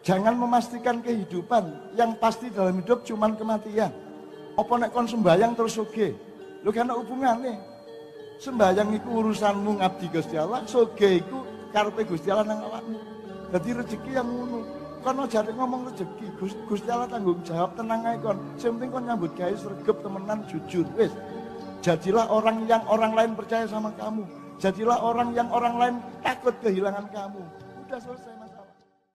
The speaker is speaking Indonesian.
Jangan memastikan kehidupan yang pasti dalam hidup cuman kematian. Apa nek kon sembayang terus sugih? Lho kan hubungane. Sembayang iku urusanmu ngabdi Gusti Allah, sugih iku karepe Gusti Allah nang awakmu. Dadi rezeki yang ngono. Kon aja ngomong rezeki, Gusti Allah tanggung jawab, tenang ae kon. Sing penting kon nyambut gawe sregep temenan jujur. Wis. Jadilah orang yang orang lain percaya sama kamu. Jadilah orang yang orang lain takut kehilangan kamu. Udah selesai.